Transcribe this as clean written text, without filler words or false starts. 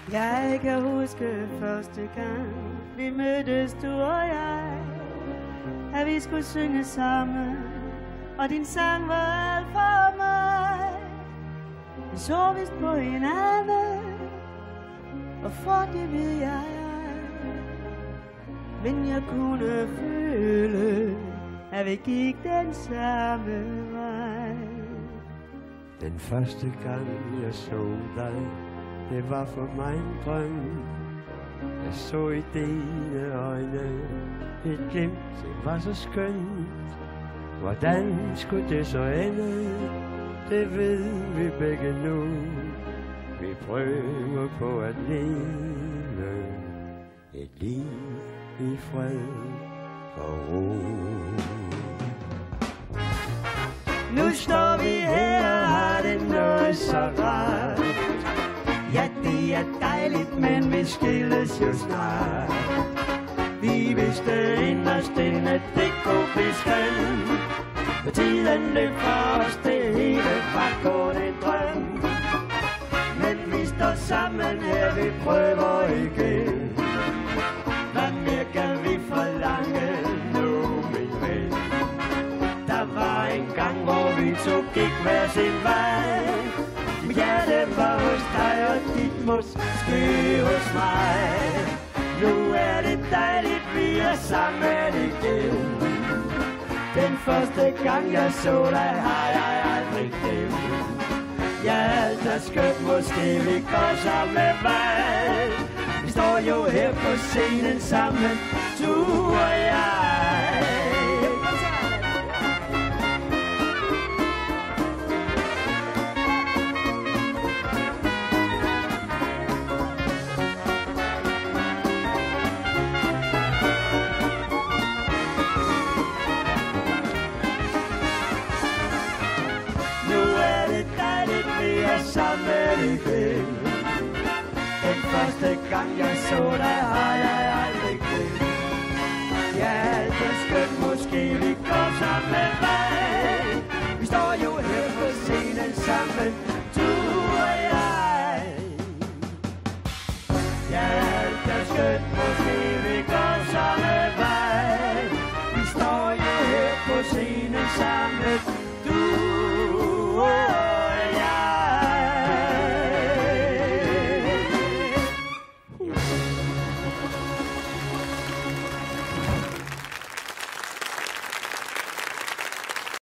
Jeg kan huske første gang vi mødtes, du og jeg, at vi skulle synge sammen, og din sang var alt for mig. Vi så vist på hinanden, og for det ved jeg, men jeg kunne føle, at vi gik den samme vej. Den første gang jeg så dig, det var for mig en drøm. Jeg så i dine øjne et glimt, det var så skønt. Hvordan skulle det så ende? Det ved vi begge nu. Vi prøver på at leve et liv i fred og ro. Nu står vi her og har det noget så rart. Ja, det er dejligt, men vi skilles jo snart. Vi vidste inderst inde, at det kunne blive skønt. For tiden løb for os, det hele var kun en drøm. Men vi står sammen her, vi prøver igen. Hvad mere kan vi forlange nu, min ven? Der var en gang, hvor vi to gik hver sin vej. Mit hjerte var hos dig, og dit måske hos mig. Nu er det dejligt, vi er sammen igen. Den første gang jeg så dig, har jeg aldrig glemt. Ja, alt er skønt, måske vi går samme vej. Vi står jo her på scenen sammen, du og jeg. Sammen igen. Den første gang jeg så dig, har jeg aldrig glemt. Ja, alt er skønt, måske vi går samme vej. Vi står jo her på scenen sammen.